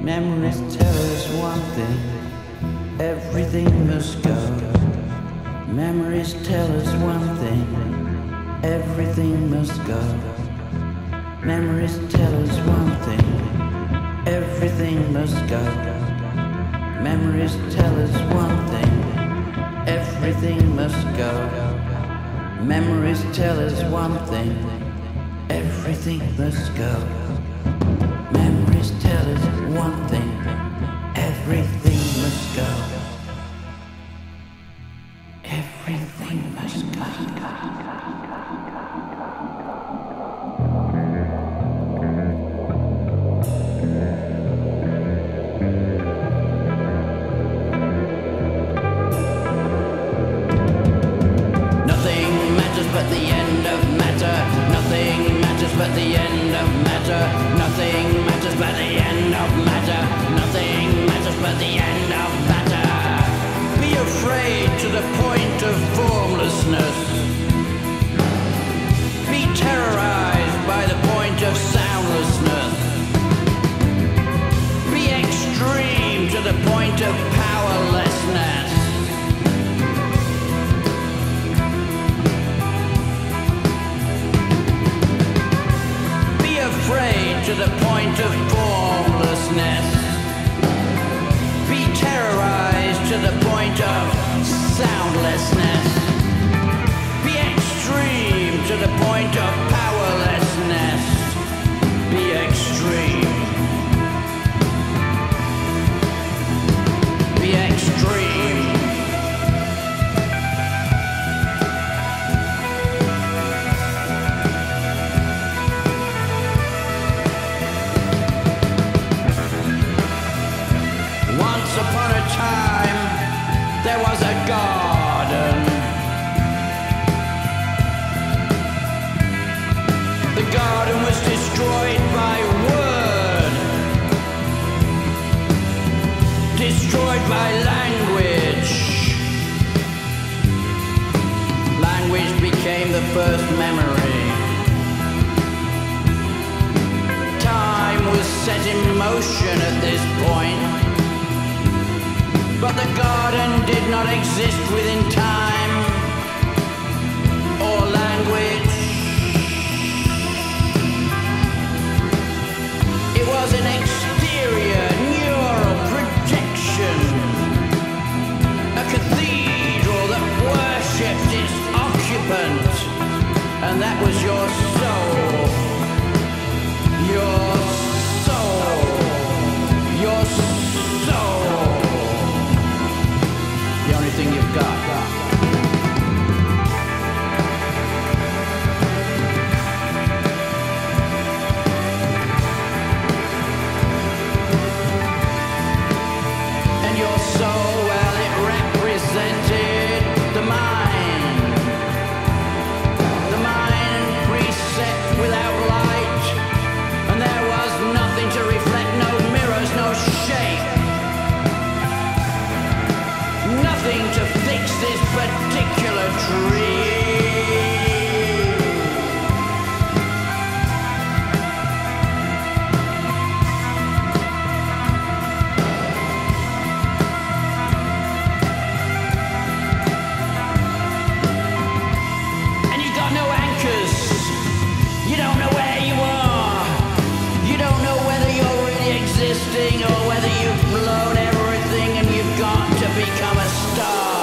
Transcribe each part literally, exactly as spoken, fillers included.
Memories tell us one thing, everything must go. Memories tell us one thing, everything must go. Memories tell us one thing, everything must go. Memories tell us one thing, everything must go. Memories tell us one thing, everything must go. Memories tell us one thing, everything must go. Everything must go. But the end of matter, nothing matters but the end of matter, nothing matters but the end of matter, nothing matters but the end of matter. Be afraid to the point of formlessness. Be terrorized by the point of soundlessness. Be extreme to the point of powerlessness. Afraid to the point of formlessness. Be terrorized to the point of soundlessness. Be extreme to the point of powerlessness. Be extreme. Be extreme. Upon a time, there was a garden. The garden was destroyed by word, destroyed by language. Language became the first memory. Time was set in motion at this point. But the garden did not exist within time or language. It was an exterior neural projection, a cathedral that worshipped its occupant, and that was your soul. Your soul. Your soul. The only thing you've got. And your soul, well, it represented the mind. The mind preset without light. And there was nothing to reflect, no mirrors, no shape. Nothing to fix this particular dream. And you got no anchors. You don't know where you are. You don't know whether you're really existing or whether you've blown everything and you've got to become a star.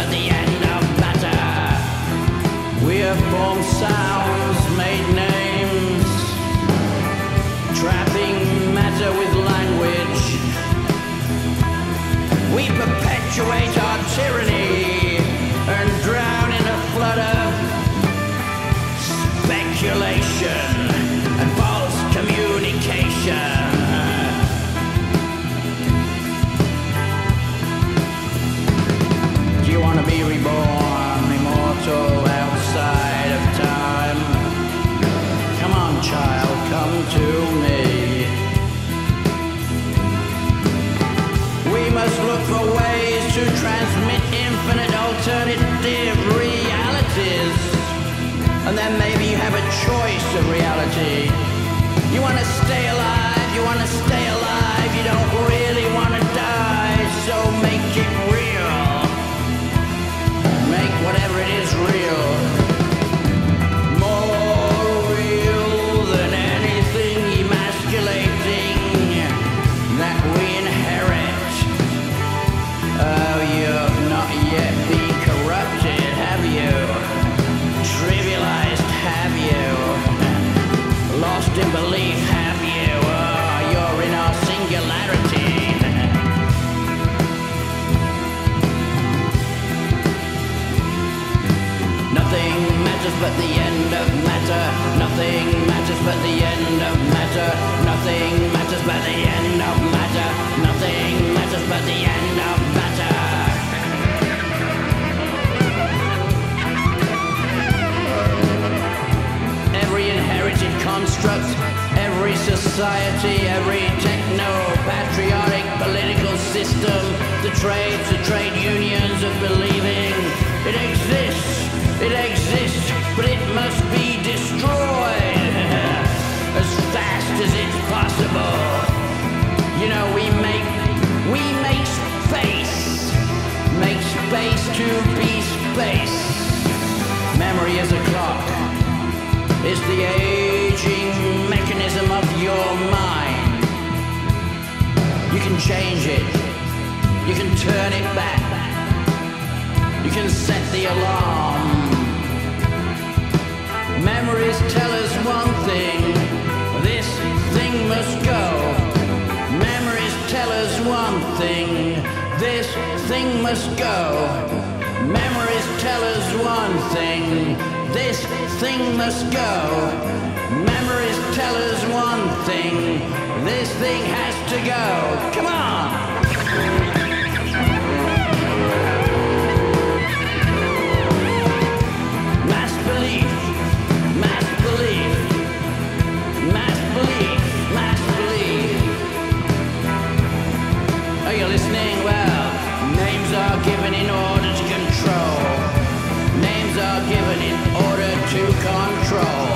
but the end of matter. We have formed sounds, made names, trapping matter with language. We perpetuate our tyranny and drown in a flood of speculation and false communication. Do you want to be reborn, immortal, outside of time? Come on, child, come to me. We must look for ways to transmit infinite alternative realities. And then maybe you have a choice of reality. You want to stay alive, you want to stay alive, you don't really want to die, so make it real. Make whatever it is real. More real than anything emasculating that we inherit. Oh, you've not yet been corrupted, have you? Trivialized, have you? Lost in belief, have you? Oh, you're in our singularity. Nothing matters but the end of matter. Nothing matters but the end of matter. Nothing matters but the end of matter. Nothing matters but the end of matter. Every inherited construct, every society, every techno-patriotic political system, the trades, the trade unions of believing, it exists, it exists, but it must be destroyed as fast as it's possible. You know, we make, we make space, make space to be space. Memory is a clock. It's the aging mechanism of your mind. You can change it. You can turn it back. You can set the alarm. Memories tell us one thing. This thing must go. Memories tell us one thing. This thing must go. Memories tell us one thing. This thing must go. Memories tell us one thing. This thing has to go. Come on! Mass belief. Mass belief. Mass belief. Mass belief. Are you listening? Well, names are given in order to control. Names are given in order to control.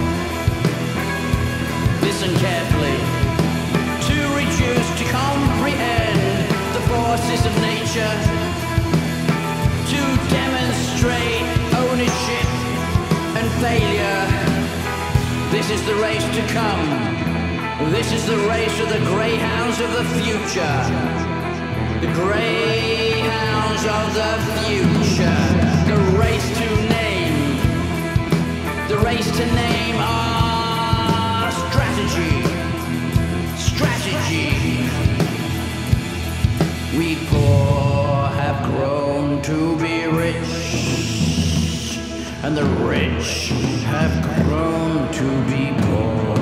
Listen carefully. To reduce, to comprehend the forces of nature. To demonstrate ownership and failure. This is the race to come. This is the race of the greyhounds of the future. The greyhounds of the future. The race to name. The race to name our strategy. Strategy. We poor have grown to be rich, and the rich have grown to be poor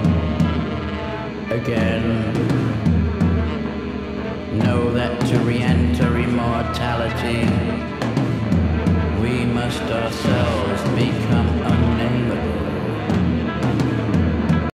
again. Know that to re-enter immortality, we must ourselves become